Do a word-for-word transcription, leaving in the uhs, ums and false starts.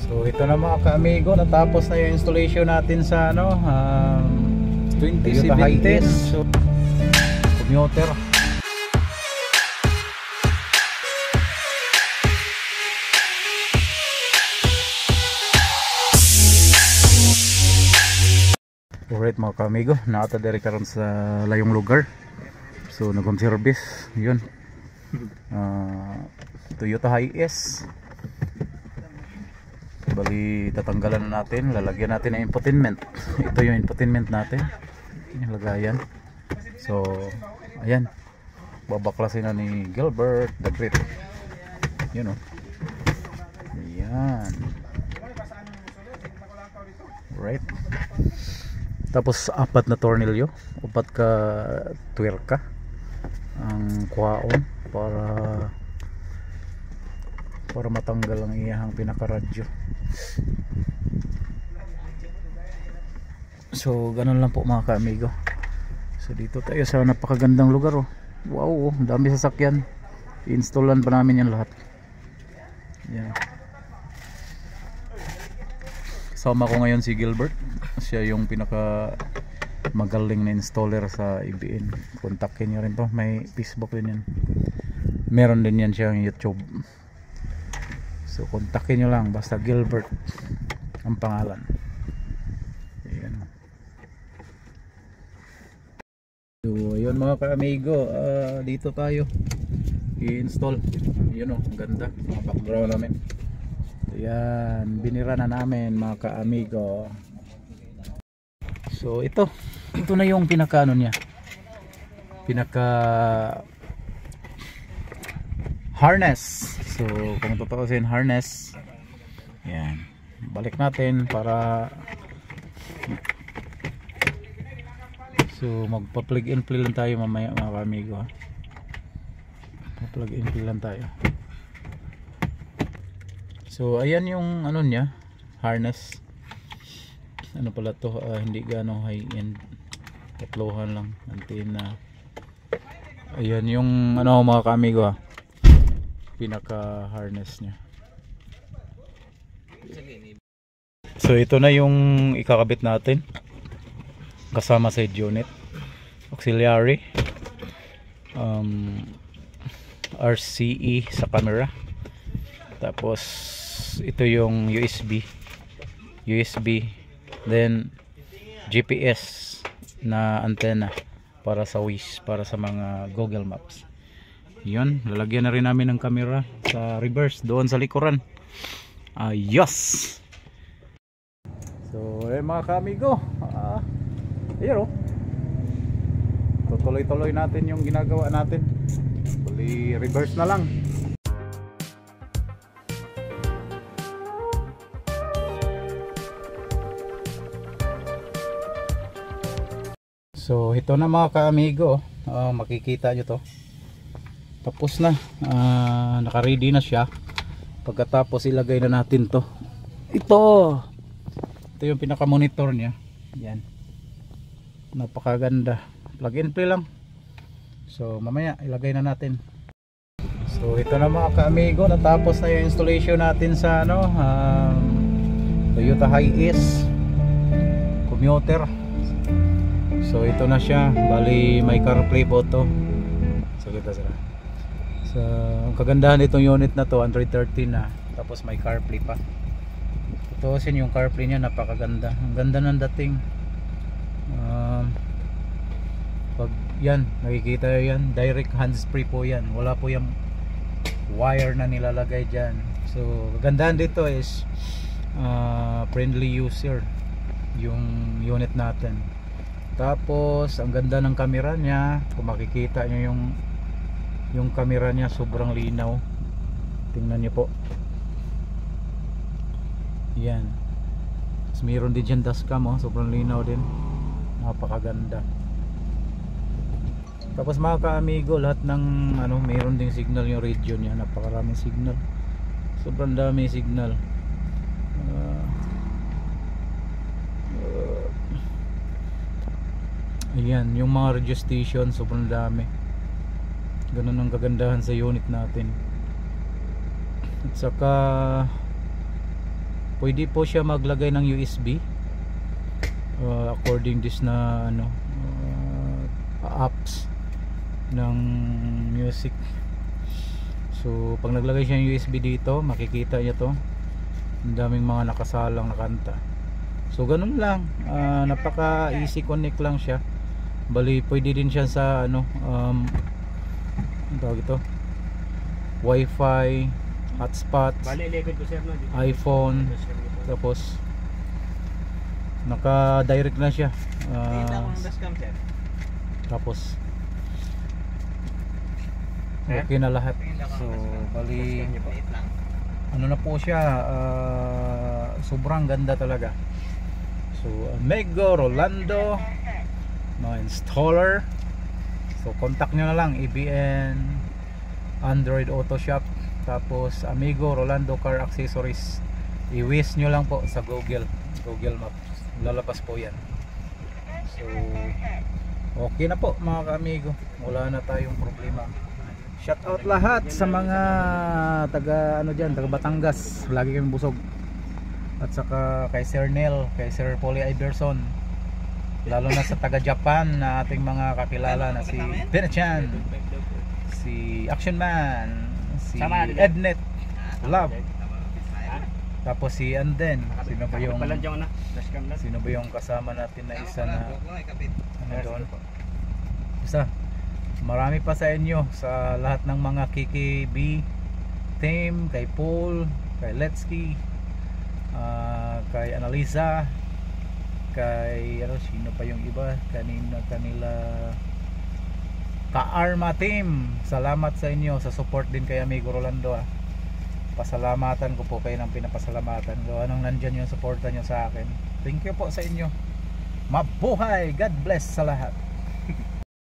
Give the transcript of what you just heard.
So ito na mga ka-amigo, natapos na yung installation natin sa ano, um, twenty seventeen. So, commuter. Alright mga ka-amigo, naata diri karon sa layong lugar. So nag-home service, yun. Uh, Toyota Hiace. Bali tatanggalan na natin, lalagyan natin ng infotainment. Ito yung infotainment natin, yung lagayan. So ayan, babaklasin na ni Gilbert the Great. Yun o. Ayan. Right. Tapos apat na tornilyo, upat ka tuwerka ang kuhaon para para matanggal ang iyahang pinakaradyo. So ganun lang po mga ka-amigo. So dito tayo sa napakagandang lugar oh. Wow, oh, dami sasakyan. I-installan pa namin yan lahat. Yan. Kasama ko ngayon si Gilbert. Siya yung pinaka magaling na installer sa I B N. Kontakin nyo rin to, may Facebook din yan. Meron din yan siyang YouTube. So kontakin nyo lang, basta Gilbert ang pangalan. Ayan. So ayun mga ka-amigo, uh, dito tayo i-install. Yun o, ang ganda mga background namin. Ayan, binira na namin mga ka-amigo. So ito, ito na yung pinaka ano niya, pinaka harness. So kung tutuusin harness, yan, balik natin para so magpa-plug and play lang tayo mamaya mga ka-amigo. Pa-plug and play lang tayo. So ayan yung ano niya, harness. Ano pala to, uh, hindi gano high end, tatlohan lang antena. Ayan yung ano mga ka-amigo, ah, pinaka harness nya. So ito na yung ikakabit natin kasama side unit, auxiliary, um, R C E sa camera, tapos ito yung U S B U S B, then G P S na antenna para sa Waze, para sa mga Google Maps. Yun, lalagyan na rin namin ng camera sa reverse doon sa likuran. Ayos. So eh mga ka-amigo, uh, ayun oh, tutuloy-tuloy natin yung ginagawa natin. Bali reverse na lang. So ito na mga ka-amigo, uh, makikita nyo to, tapos na, uh, naka-ready na siya. Pagkatapos ilagay na natin to, ito ito yung pinaka monitor nya. Yan, napakaganda, plug and play lang. So mamaya ilagay na natin. So ito na mga ka-amigo, natapos na yung installation natin sa ano, um, Toyota Hiace commuter. So ito na siya, bali may CarPlay po to. So kita sila. So ang kagandahan nitong unit na to, Android thirteen na, tapos may CarPlay pa. Ito sin yung CarPlay niya, napakaganda. Ang ganda ng dating. Um, pag yan, nakikita yan, direct hands-free po yan. Wala po yung wire na nilalagay dyan. So kagandahan dito is uh, friendly user yung unit natin. Tapos ang ganda ng camera niya, kung makikita nyo yung yung camera niya, sobrang linaw. Tingnan nyo po. Yan. Tapos mayroon din dyan dashcam oh, sobrang linaw din. Napakaganda. Tapos mga ka-amigo, lahat ng ano, mayroon ding signal yung radio niya, napakaraming signal. Sobrang dami signal. Uh, uh, Ayan, yung mga radio station, sobrang dami. Ganun ang kagandahan sa unit natin. At saka pwede po siya maglagay ng U S B uh, according this na ano uh, apps ng music. So pag naglagay siya ng U S B dito, makikita niyo to, ang daming mga nakasalang na kanta. So ganun lang, uh, napaka easy connect lang siya. Bali pwede din siya sa ano um, ano tawag ito, Wi-Fi, hotspot, iPhone, tapos naka direct na siya uh, tapos okay na lahat. So bali ano na po siya, uh, sobrang ganda talaga. So Amigo Rolando mga installer, so contact nyo na lang A B N Android Auto Shop, tapos Amigo Rolando Car Accessories. I-wish nyo lang po sa Google Google Maps, lalabas po yan. So okay na po mga ka-amigo, wala na tayong problema. Shout out lahat sa mga taga ano dyan, taga Batangas, lagi kami busog. At saka kay Sir Nel, kay Sir Polly Iverson, lalo na sa taga Japan na ating mga kakilala na si Benachan, si Action Man, si Ednet Love, tapos si Anden. Sino ba yung sino ba yung kasama natin na isa na ano doon? Basta marami pa sa inyo, sa lahat ng mga K K B team, kay Paul, kay Letsky, uh, kay Annalisa, kay ano, sino pa yung iba kanina kanila, ka-Arma team. Salamat sa inyo sa support din kay Amigo Rolando, ah. Pasalamatan ko po kayo ng pinapasalamatan ko, anong nandyan yung suporta nyo sa akin. Thank you po sa inyo. Mabuhay, God bless sa lahat.